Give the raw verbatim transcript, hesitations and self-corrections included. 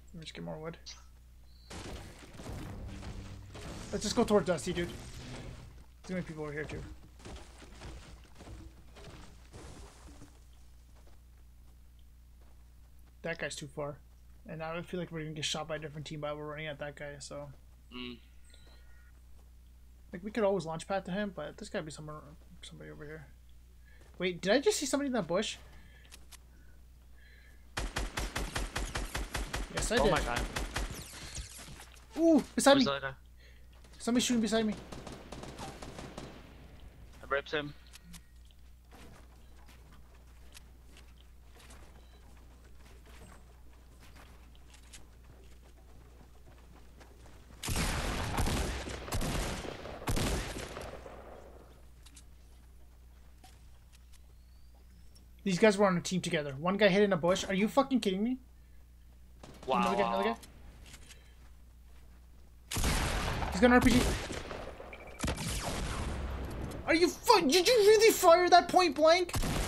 Let me just get more wood. Let's just go towards Dusty, dude. There's too many people over here, too. That guy's too far. And I feel like we're gonna get shot by a different team while we're running at that guy, so... Mm. Like, we could always launch pad to him, but there's gotta be somewhere, somebody over here. Wait, did I just see somebody in that bush? Yes, I Oh did. my god. Ooh, beside Where's me. the other guy? Somebody's shooting beside me. I ripped him. These guys were on a team together. One guy hid in a bush. Are you fucking kidding me? Wow. Another guy, another guy. He's got an R P G. Are you fu- Did you really fire that point blank?